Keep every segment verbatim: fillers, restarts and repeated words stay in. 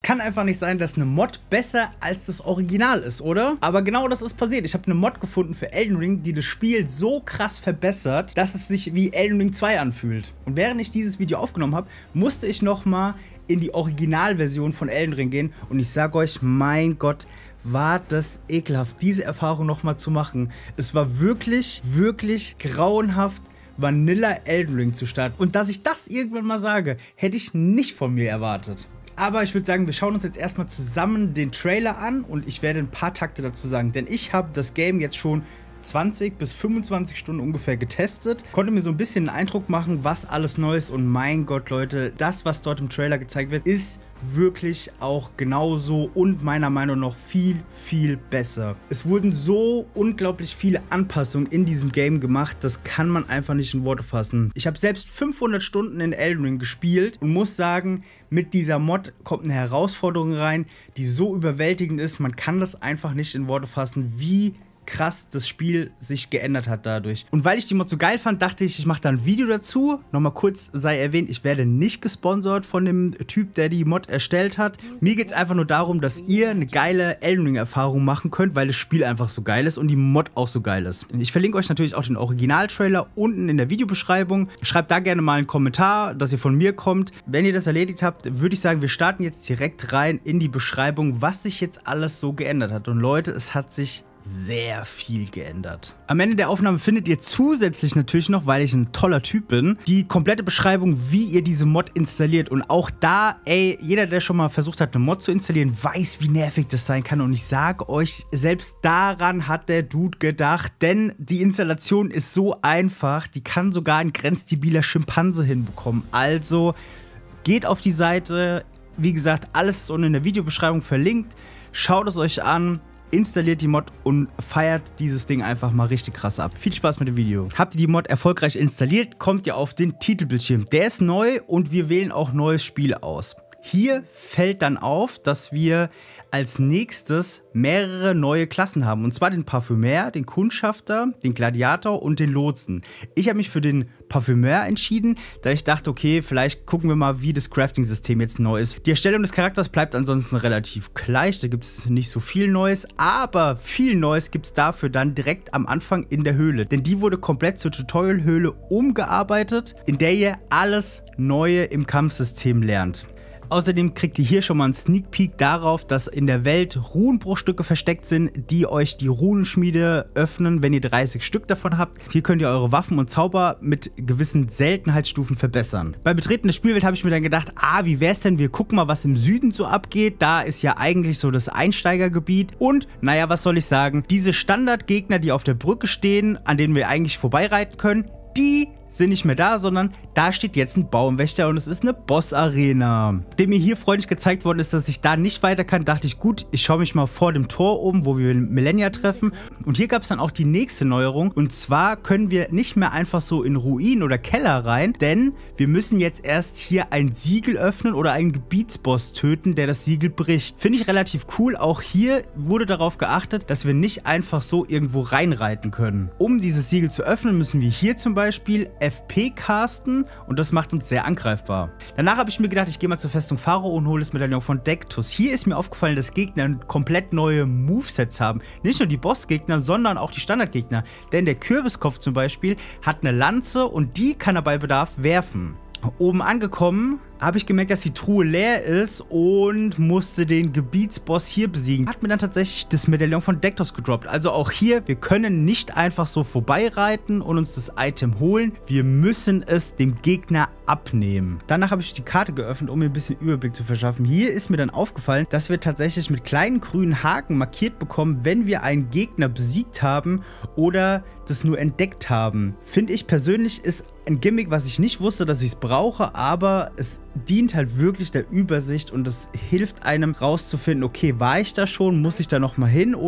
Kann einfach nicht sein, dass eine Mod besser als das Original ist, oder? Aber genau das ist passiert. Ich habe eine Mod gefunden für Elden Ring, die das Spiel so krass verbessert, dass es sich wie Elden Ring zwei anfühlt. Und während ich dieses Video aufgenommen habe, musste ich nochmal in die Originalversion von Elden Ring gehen. Und ich sage euch, mein Gott, war das ekelhaft, diese Erfahrung nochmal zu machen. Es war wirklich, wirklich grauenhaft, Vanilla Elden Ring zu starten. Und dass ich das irgendwann mal sage, hätte ich nicht von mir erwartet. Aber ich würde sagen, wir schauen uns jetzt erstmal zusammen den Trailer an und ich werde ein paar Takte dazu sagen. Denn ich habe das Game jetzt schon zwanzig bis fünfundzwanzig Stunden ungefähr getestet. Konnte mir so ein bisschen einen Eindruck machen, was alles neu ist. Und mein Gott, Leute, das, was dort im Trailer gezeigt wird, ist wirklich auch genauso und meiner Meinung nach viel, viel besser. Es wurden so unglaublich viele Anpassungen in diesem Game gemacht, das kann man einfach nicht in Worte fassen. Ich habe selbst fünfhundert Stunden in Elden Ring gespielt und muss sagen, mit dieser Mod kommt eine Herausforderung rein, die so überwältigend ist, man kann das einfach nicht in Worte fassen, wie krass das Spiel sich geändert hat dadurch. Und weil ich die Mod so geil fand, dachte ich, ich mache da ein Video dazu. Nochmal kurz sei erwähnt, ich werde nicht gesponsert von dem Typ, der die Mod erstellt hat. Mir geht es einfach nur darum, dass ihr eine geile Elden Ring-Erfahrung machen könnt, weil das Spiel einfach so geil ist und die Mod auch so geil ist. Ich verlinke euch natürlich auch den Original-Trailer unten in der Videobeschreibung. Schreibt da gerne mal einen Kommentar, dass ihr von mir kommt. Wenn ihr das erledigt habt, würde ich sagen, wir starten jetzt direkt rein in die Beschreibung, was sich jetzt alles so geändert hat. Und Leute, es hat sich sehr viel geändert. Am Ende der Aufnahme findet ihr zusätzlich natürlich noch, weil ich ein toller Typ bin, die komplette Beschreibung, wie ihr diese Mod installiert. Und auch da, ey, jeder, der schon mal versucht hat, eine Mod zu installieren, weiß, wie nervig das sein kann. Und ich sage euch, selbst daran hat der Dude gedacht, denn die Installation ist so einfach, die kann sogar ein grenzdebiler Schimpanse hinbekommen. Also geht auf die Seite, wie gesagt, alles ist unten in der Videobeschreibung verlinkt. Schaut es euch an. Installiert die Mod und feiert dieses Ding einfach mal richtig krass ab. Viel Spaß mit dem Video. Habt ihr die Mod erfolgreich installiert, kommt ihr auf den Titelbildschirm. Der ist neu und wir wählen auch neues Spiel aus. Hier fällt dann auf, dass wir als nächstes mehrere neue Klassen haben. Und zwar den Parfümeur, den Kundschafter, den Gladiator und den Lotsen. Ich habe mich für den Parfümeur entschieden, da ich dachte, okay, vielleicht gucken wir mal, wie das Crafting-System jetzt neu ist. Die Erstellung des Charakters bleibt ansonsten relativ gleich, da gibt es nicht so viel Neues, aber viel Neues gibt es dafür dann direkt am Anfang in der Höhle. Denn die wurde komplett zur Tutorial-Höhle umgearbeitet, in der ihr alles Neue im Kampfsystem lernt. Außerdem kriegt ihr hier schon mal einen Sneak Peek darauf, dass in der Welt Runenbruchstücke versteckt sind, die euch die Runenschmiede öffnen, wenn ihr dreißig Stück davon habt. Hier könnt ihr eure Waffen und Zauber mit gewissen Seltenheitsstufen verbessern. Bei Betreten der Spielwelt habe ich mir dann gedacht, ah, wie wär's denn, wir gucken mal, was im Süden so abgeht. Da ist ja eigentlich so das Einsteigergebiet. Und, naja, was soll ich sagen, diese Standardgegner, die auf der Brücke stehen, an denen wir eigentlich vorbeireiten können, die sind nicht mehr da, sondern da steht jetzt ein Baumwächter und es ist eine Boss-Arena. Dem mir hier freundlich gezeigt worden ist, dass ich da nicht weiter kann, dachte ich, gut, ich schaue mich mal vor dem Tor um, wo wir Malenia treffen. Und hier gab es dann auch die nächste Neuerung. Und zwar können wir nicht mehr einfach so in Ruinen oder Keller rein, denn wir müssen jetzt erst hier ein Siegel öffnen oder einen Gebietsboss töten, der das Siegel bricht. Finde ich relativ cool. Auch hier wurde darauf geachtet, dass wir nicht einfach so irgendwo reinreiten können. Um dieses Siegel zu öffnen, müssen wir hier zum Beispiel F P casten und das macht uns sehr angreifbar. Danach habe ich mir gedacht, ich gehe mal zur Festung Pharao und hole das Medaillon von Dektus. Hier ist mir aufgefallen, dass Gegner komplett neue Movesets haben. Nicht nur die Bossgegner, sondern auch die Standardgegner. Denn der Kürbiskopf zum Beispiel hat eine Lanze und die kann er bei Bedarf werfen. Oben angekommen habe ich gemerkt, dass die Truhe leer ist und musste den Gebietsboss hier besiegen. Hat mir dann tatsächlich das Medaillon von Dektus gedroppt. Also auch hier, wir können nicht einfach so vorbeireiten und uns das Item holen. Wir müssen es dem Gegner abnehmen. Danach habe ich die Karte geöffnet, um mir ein bisschen Überblick zu verschaffen. Hier ist mir dann aufgefallen, dass wir tatsächlich mit kleinen grünen Haken markiert bekommen, wenn wir einen Gegner besiegt haben oder das nur entdeckt haben. Finde ich persönlich ist ein Gimmick, was ich nicht wusste, dass ich es brauche, aber es dient halt wirklich der Übersicht und es hilft einem rauszufinden, okay, war ich da schon, muss ich da nochmal hin oder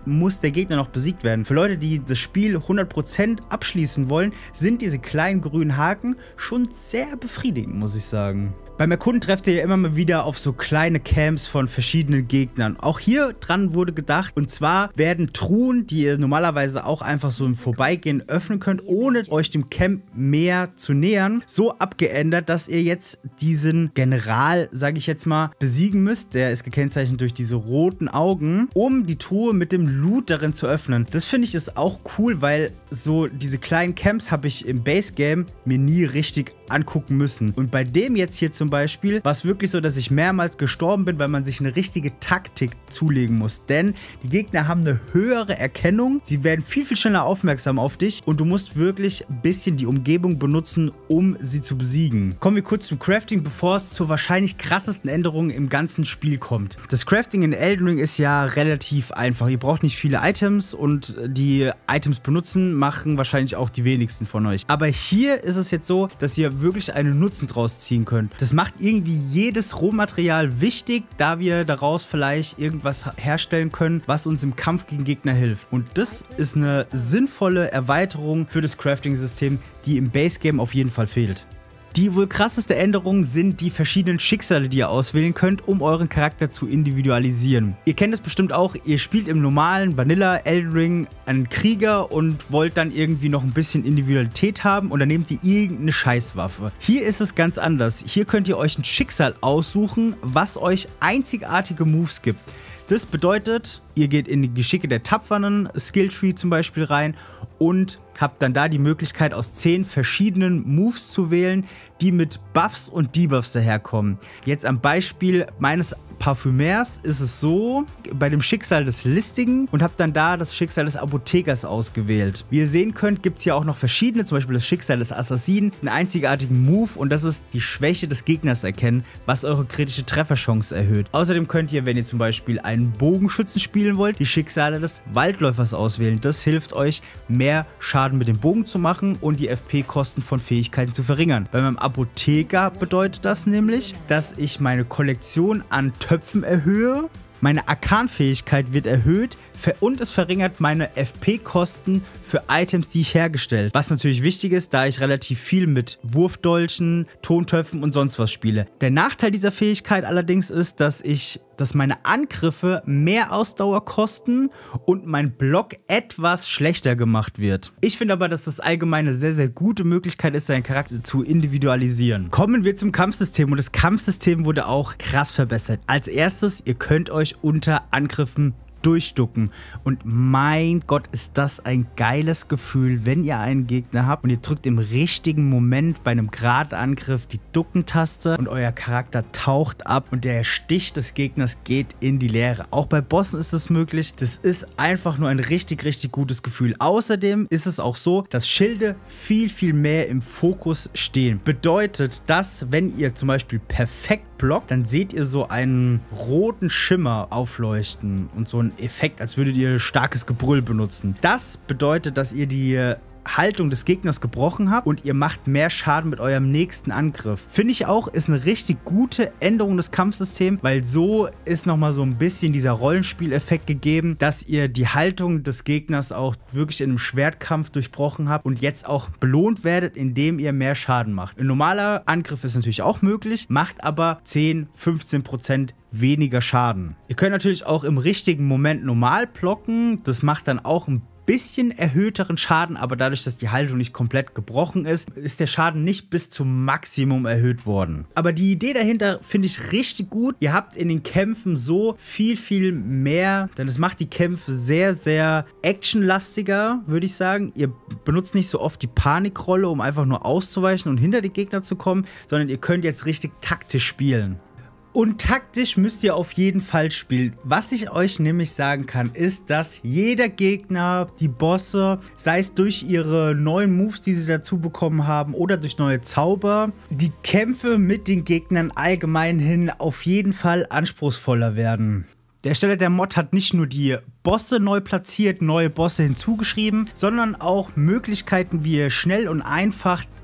muss der Gegner noch besiegt werden. Für Leute, die das Spiel hundert Prozent abschließen wollen, sind diese kleinen grünen Haken schon sehr befriedigend, muss ich sagen. Beim Erkunden trefft ihr ja immer mal wieder auf so kleine Camps von verschiedenen Gegnern. Auch hier dran wurde gedacht, und zwar werden Truhen, die ihr normalerweise auch einfach so im Vorbeigehen öffnen könnt, ohne euch dem Camp mehr zu nähern, so abgeändert, dass ihr jetzt diesen General, sage ich jetzt mal, besiegen müsst. Der ist gekennzeichnet durch diese roten Augen, um die Truhe mit dem Loot darin zu öffnen. Das finde ich ist auch cool, weil so diese kleinen Camps habe ich im Base Game mir nie richtig angucken müssen. Und bei dem jetzt hier zum Beispiel war es wirklich so, dass ich mehrmals gestorben bin, weil man sich eine richtige Taktik zulegen muss. Denn die Gegner haben eine höhere Erkennung, sie werden viel, viel schneller aufmerksam auf dich und du musst wirklich ein bisschen die Umgebung benutzen, um sie zu besiegen. Kommen wir kurz zum Crafting, bevor es zur wahrscheinlich krassesten Änderung im ganzen Spiel kommt. Das Crafting in Elden Ring ist ja relativ einfach. Ihr braucht nicht viele Items und die Items benutzen machen wahrscheinlich auch die wenigsten von euch. Aber hier ist es jetzt so, dass ihr wirklich einen Nutzen draus ziehen könnt. Das macht irgendwie jedes Rohmaterial wichtig, da wir daraus vielleicht irgendwas herstellen können, was uns im Kampf gegen Gegner hilft. Und das ist eine sinnvolle Erweiterung für das Crafting-System, die im Base-Game auf jeden Fall fehlt. Die wohl krasseste Änderung sind die verschiedenen Schicksale, die ihr auswählen könnt, um euren Charakter zu individualisieren. Ihr kennt es bestimmt auch, ihr spielt im normalen Vanilla Elden Ring einen Krieger und wollt dann irgendwie noch ein bisschen Individualität haben und dann nehmt ihr irgendeine Scheißwaffe. Hier ist es ganz anders. Hier könnt ihr euch ein Schicksal aussuchen, was euch einzigartige Moves gibt. Das bedeutet, ihr geht in die Geschicke der Tapferen, Skilltree zum Beispiel rein und habt dann da die Möglichkeit, aus zehn verschiedenen Moves zu wählen, die mit Buffs und Debuffs daherkommen. Jetzt am Beispiel meines Parfümers ist es so, bei dem Schicksal des Listigen und habt dann da das Schicksal des Apothekers ausgewählt. Wie ihr sehen könnt, gibt es hier auch noch verschiedene, zum Beispiel das Schicksal des Assassinen, einen einzigartigen Move und das ist die Schwäche des Gegners erkennen, was eure kritische Trefferchance erhöht. Außerdem könnt ihr, wenn ihr zum Beispiel einen Bogenschützen spielen wollt, die Schicksale des Waldläufers auswählen. Das hilft euch, mehr Schaden mit dem Bogen zu machen und die F P-Kosten von Fähigkeiten zu verringern. Bei meinem Apotheker bedeutet das nämlich, dass ich meine Kollektion an Töpfen erhöhe, meine Arkan-Fähigkeit wird erhöht und es verringert meine F P-Kosten für Items, die ich hergestellt. Was natürlich wichtig ist, da ich relativ viel mit Wurfdolchen, Tontöpfen und sonst was spiele. Der Nachteil dieser Fähigkeit allerdings ist, dass ich, dass meine Angriffe mehr Ausdauer kosten und mein Block etwas schlechter gemacht wird. Ich finde aber, dass das allgemein eine sehr, sehr gute Möglichkeit ist, seinen Charakter zu individualisieren. Kommen wir zum Kampfsystem und das Kampfsystem wurde auch krass verbessert. Als erstes, ihr könnt euch unter Angriffen durchducken. Und mein Gott, ist das ein geiles Gefühl, wenn ihr einen Gegner habt und ihr drückt im richtigen Moment bei einem Gradangriff die Ducken-Taste und euer Charakter taucht ab und der Stich des Gegners geht in die Leere. Auch bei Bossen ist es möglich. Das ist einfach nur ein richtig, richtig gutes Gefühl. Außerdem ist es auch so, dass Schilde viel, viel mehr im Fokus stehen. Bedeutet, dass wenn ihr zum Beispiel perfekt blockt, dann seht ihr so einen roten Schimmer aufleuchten und so einen Effekt, als würdet ihr starkes Gebrüll benutzen. Das bedeutet, dass ihr die Haltung des Gegners gebrochen habt und ihr macht mehr Schaden mit eurem nächsten Angriff. Finde ich auch, ist eine richtig gute Änderung des Kampfsystems, weil so ist nochmal so ein bisschen dieser Rollenspieleffekt gegeben, dass ihr die Haltung des Gegners auch wirklich in einem Schwertkampf durchbrochen habt und jetzt auch belohnt werdet, indem ihr mehr Schaden macht. Ein normaler Angriff ist natürlich auch möglich, macht aber zehn, fünfzehn Prozent weniger Schaden. Ihr könnt natürlich auch im richtigen Moment normal blocken, das macht dann auch ein bisschen erhöhteren Schaden, aber dadurch, dass die Haltung nicht komplett gebrochen ist, ist der Schaden nicht bis zum Maximum erhöht worden. Aber die Idee dahinter finde ich richtig gut. Ihr habt in den Kämpfen so viel, viel mehr, denn es macht die Kämpfe sehr, sehr actionlastiger, würde ich sagen. Ihr benutzt nicht so oft die Panikrolle, um einfach nur auszuweichen und hinter die Gegner zu kommen, sondern ihr könnt jetzt richtig taktisch spielen. Und taktisch müsst ihr auf jeden Fall spielen. Was ich euch nämlich sagen kann, ist, dass jeder Gegner, die Bosse, sei es durch ihre neuen Moves, die sie dazu bekommen haben oder durch neue Zauber, die Kämpfe mit den Gegnern allgemein hin auf jeden Fall anspruchsvoller werden. Der Ersteller der Mod hat nicht nur die Bosse neu platziert, neue Bosse hinzugeschrieben, sondern auch Möglichkeiten, wie ihr schnell und einfach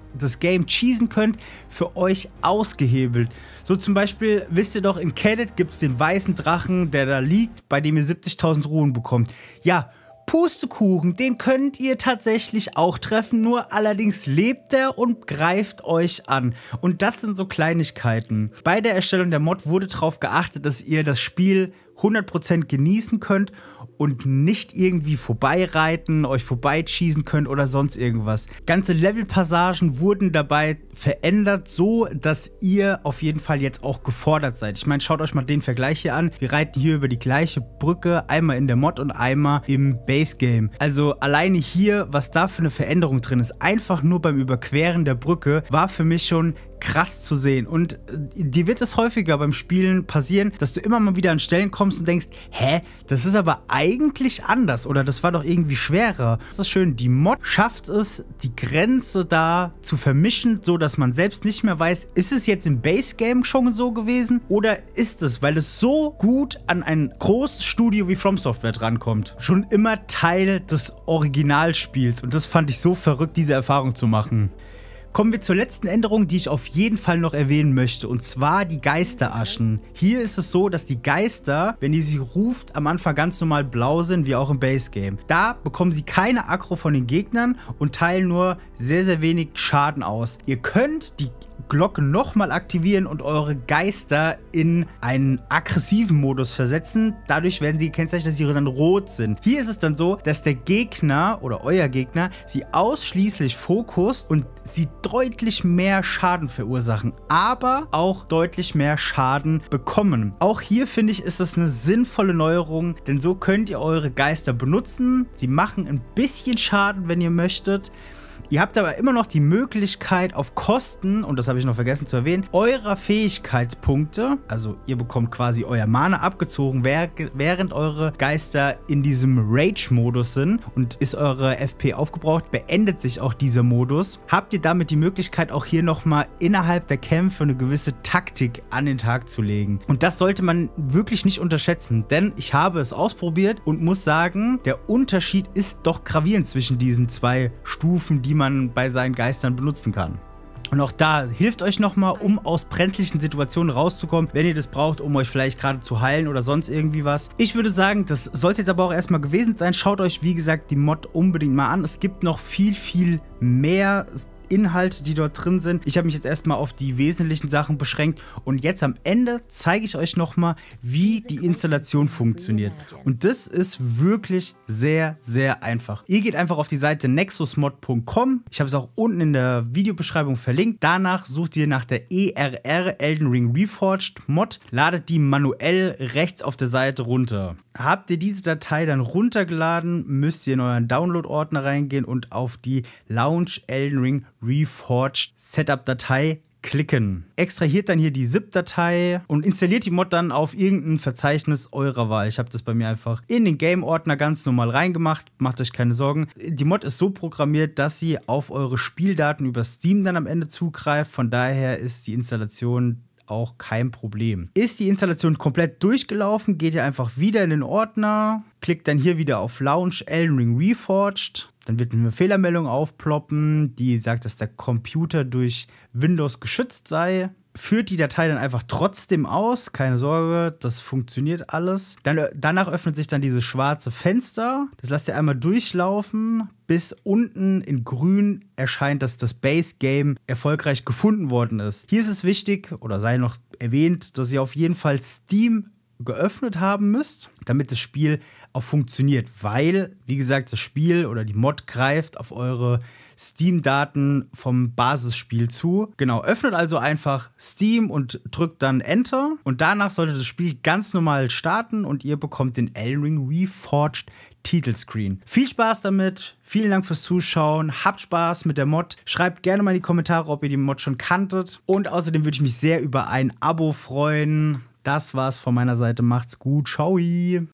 das Game cheesen könnt, für euch ausgehebelt. So zum Beispiel, wisst ihr doch, in Cadet gibt es den weißen Drachen, der da liegt, bei dem ihr siebzigtausend Ruhen bekommt. Ja, Pustekuchen, den könnt ihr tatsächlich auch treffen, nur allerdings lebt er und greift euch an. Und das sind so Kleinigkeiten. Bei der Erstellung der Mod wurde darauf geachtet, dass ihr das Spiel hundert Prozent genießen könnt und nicht irgendwie vorbeireiten, euch vorbeischießen könnt oder sonst irgendwas. Ganze Levelpassagen wurden dabei verändert, so dass ihr auf jeden Fall jetzt auch gefordert seid. Ich meine, schaut euch mal den Vergleich hier an. Wir reiten hier über die gleiche Brücke, einmal in der Mod und einmal im Base Game. Also alleine hier, was da für eine Veränderung drin ist, einfach nur beim Überqueren der Brücke, war für mich schon krass zu sehen. Und äh, dir wird es häufiger beim Spielen passieren, dass du immer mal wieder an Stellen kommst und denkst, hä, das ist aber eigentlich anders oder das war doch irgendwie schwerer. Das ist schön, die Mod schafft es, die Grenze da zu vermischen, so dass man selbst nicht mehr weiß, ist es jetzt im Base Game schon so gewesen oder ist es, weil es so gut an ein großes Studio wie From Software drankommt, schon immer Teil des Originalspiels. Und das fand ich so verrückt, diese Erfahrung zu machen. Kommen wir zur letzten Änderung, die ich auf jeden Fall noch erwähnen möchte, und zwar die Geisteraschen. Hier ist es so, dass die Geister, wenn ihr sie ruft, am Anfang ganz normal blau sind, wie auch im Base Game. Da bekommen sie keine Aggro von den Gegnern und teilen nur sehr, sehr wenig Schaden aus. Ihr könnt die Glocke nochmal aktivieren und eure Geister in einen aggressiven Modus versetzen. Dadurch werden sie gekennzeichnet, dass sie dann rot sind. Hier ist es dann so, dass der Gegner oder euer Gegner sie ausschließlich fokust und sie deutlich mehr Schaden verursachen, aber auch deutlich mehr Schaden bekommen. Auch hier finde ich, ist das eine sinnvolle Neuerung, denn so könnt ihr eure Geister benutzen. Sie machen ein bisschen Schaden, wenn ihr möchtet. Ihr habt aber immer noch die Möglichkeit auf Kosten, und das habe ich noch vergessen zu erwähnen, eurer Fähigkeitspunkte, also ihr bekommt quasi euer Mana abgezogen, während eure Geister in diesem Rage-Modus sind und ist eure F P aufgebraucht, beendet sich auch dieser Modus. Habt ihr damit die Möglichkeit, auch hier nochmal innerhalb der Kämpfe eine gewisse Taktik an den Tag zu legen. Und das sollte man wirklich nicht unterschätzen, denn ich habe es ausprobiert und muss sagen, der Unterschied ist doch gravierend zwischen diesen zwei Stufen, die man bei seinen Geistern benutzen kann. Und auch da hilft euch nochmal, um aus brenzlichen Situationen rauszukommen, wenn ihr das braucht, um euch vielleicht gerade zu heilen oder sonst irgendwie was. Ich würde sagen, das soll es jetzt aber auch erstmal gewesen sein. Schaut euch, wie gesagt, die Mod unbedingt mal an. Es gibt noch viel, viel mehr Inhalte, die dort drin sind. Ich habe mich jetzt erstmal auf die wesentlichen Sachen beschränkt und jetzt am Ende zeige ich euch nochmal, wie die Installation funktioniert. Und das ist wirklich sehr, sehr einfach. Ihr geht einfach auf die Seite nexusmod punkt com. Ich habe es auch unten in der Videobeschreibung verlinkt. Danach sucht ihr nach der E R R Elden Ring Reforged Mod, ladet die manuell rechts auf der Seite runter. Habt ihr diese Datei dann runtergeladen, müsst ihr in euren Download-Ordner reingehen und auf die Launch Elden Ring Reforged Setup-Datei klicken. Extrahiert dann hier die ZIP-Datei und installiert die Mod dann auf irgendein Verzeichnis eurer Wahl. Ich habe das bei mir einfach in den Game-Ordner ganz normal reingemacht. Macht euch keine Sorgen. Die Mod ist so programmiert, dass sie auf eure Spieldaten über Steam dann am Ende zugreift. Von daher ist die Installation auch kein Problem. Ist die Installation komplett durchgelaufen, geht ihr einfach wieder in den Ordner, klickt dann hier wieder auf Launch Elden Ring Reforged. Dann wird eine Fehlermeldung aufploppen, die sagt, dass der Computer durch Windows geschützt sei. Führt die Datei dann einfach trotzdem aus, keine Sorge, das funktioniert alles. Dann, danach öffnet sich dann dieses schwarze Fenster. Das lasst ihr einmal durchlaufen, bis unten in grün erscheint, dass das Base Game erfolgreich gefunden worden ist. Hier ist es wichtig, oder sei noch erwähnt, dass ihr auf jeden Fall Steam geöffnet haben müsst, damit das Spiel auch funktioniert, weil, wie gesagt, das Spiel oder die Mod greift auf eure Steam-Daten vom Basisspiel zu. Genau, öffnet also einfach Steam und drückt dann Enter und danach sollte das Spiel ganz normal starten und ihr bekommt den Elden Ring Reforged Titelscreen. Viel Spaß damit, vielen Dank fürs Zuschauen, habt Spaß mit der Mod, schreibt gerne mal in die Kommentare, ob ihr die Mod schon kanntet und außerdem würde ich mich sehr über ein Abo freuen. Das war's von meiner Seite, macht's gut, ciao!